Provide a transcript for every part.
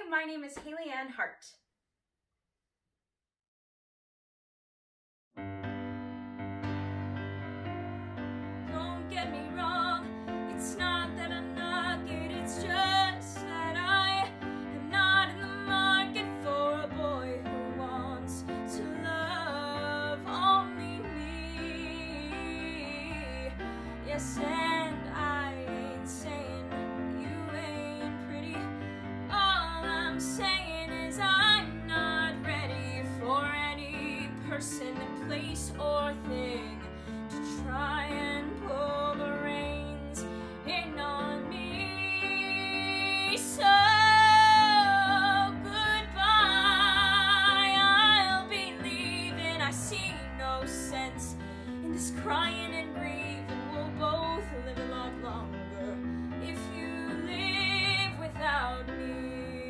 my name is Haley Ann Hart. Don't get me wrong, it's not that I'm not good, it's just that I am not in the market for a boy who wants to love only me. Yes, and I ain't saying you ain't pretty. All I'm saying is I'm not ready for any person, place, or thing to try and pull the reins in on me. So goodbye, I'll be leaving. I see no sense in this crying and grieving. We'll both live a lot longer if you live without me.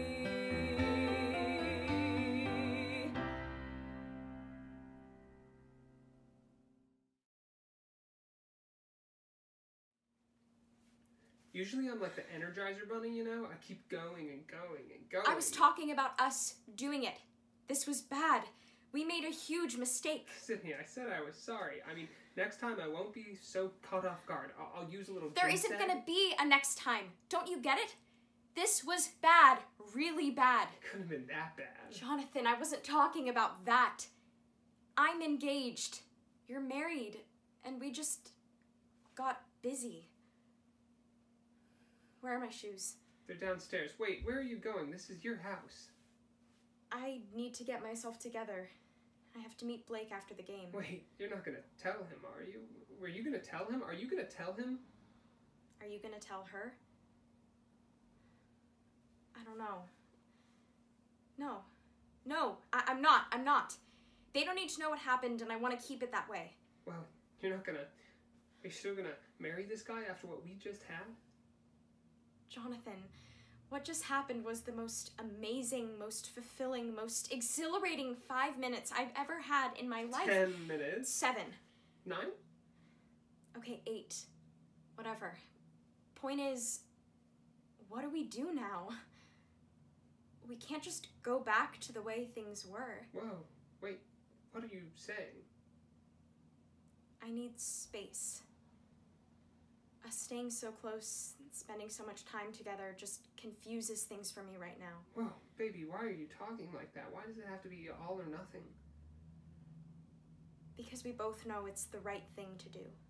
Usually I'm like the Energizer Bunny, you know? I keep going and going and going. I was talking about us doing it. This was bad. We made a huge mistake. Sydney, I said I was sorry. I mean, next time I won't be so caught off guard. I'll use a little There isn't gonna be a next time. Don't you get it? This was bad. Really bad. It couldn't have been that bad. Jonathan, I wasn't talking about that. I'm engaged. You're married. And we just got busy. Where are my shoes? They're downstairs. Wait, where are you going? This is your house. I need to get myself together. I have to meet Blake after the game. Wait, you're not gonna tell him, are you? Were you gonna tell him? Are you gonna tell him? Are you gonna tell her? I don't know. No, I'm not. They don't need to know what happened, and I want to keep it that way. Well, you're not gonna... Are you still gonna marry this guy after what we just had? Jonathan, what just happened was the most amazing, most fulfilling, most exhilarating 5 minutes I've ever had in my life. 10 minutes. 7. 9? Okay, 8. Whatever. Point is, what do we do now? We can't just go back to the way things were. Whoa, wait, what are you saying? I need space. Us staying so close, spending so much time together just confuses things for me right now. Whoa, baby, why are you talking like that? Why does it have to be all or nothing? Because we both know it's the right thing to do.